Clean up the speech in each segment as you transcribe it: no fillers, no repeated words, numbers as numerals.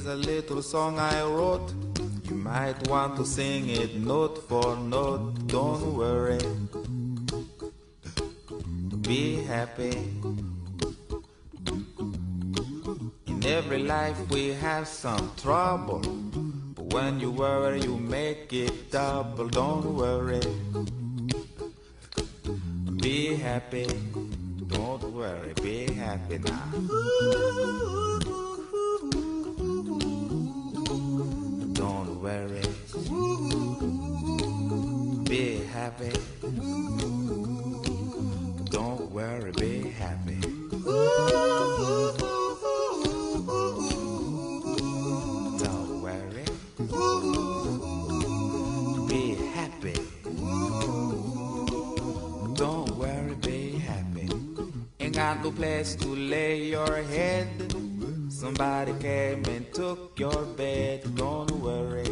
is a little song I wrote. You might want to sing it note for note. Don't worry, be happy. In every life we have some trouble, but when you worry you make it double. Don't worry, be happy. Don't worry, be happy now. Don't worry, be happy. Don't worry, be happy. Don't worry, be happy. Don't worry, be happy. Ain't got no place to lay your head. Somebody came and took your bed. Don't worry,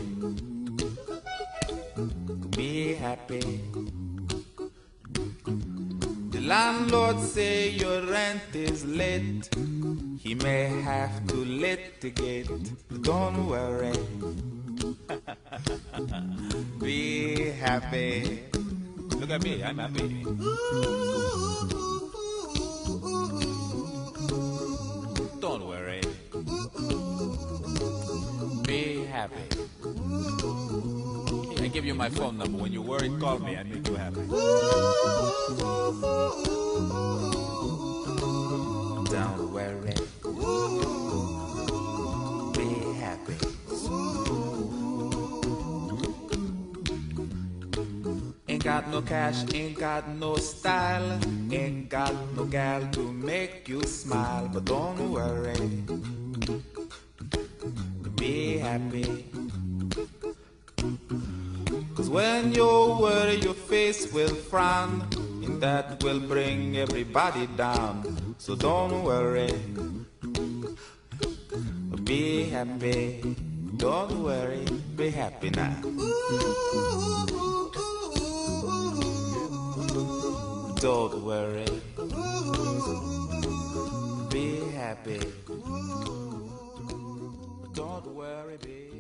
be happy. The landlord say your rent is late. He may have to litigate. Don't worry, be happy. Look at me, I'm happy. Don't worry, be happy. I give you my phone number. When you're worried, call me. I make you happy. Don't worry, be happy. Ain't got no cash, ain't got no style, ain't got no gal to make you smile. But don't worry, be happy. 'Cause when you worry your face will frown, and that will bring everybody down. So don't worry, be happy. Don't worry, be happy now. Don't worry, be happy. Don't worry, be